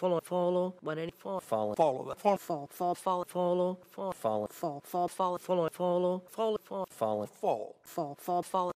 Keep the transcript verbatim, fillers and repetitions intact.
follow, follow, but any fall, follow, Follow that. Follow. fall, fall, follow, follow, fall, follow, fall, fall, follow, follow, follow, follow, fall, follow, Fall. fall, fall, follow.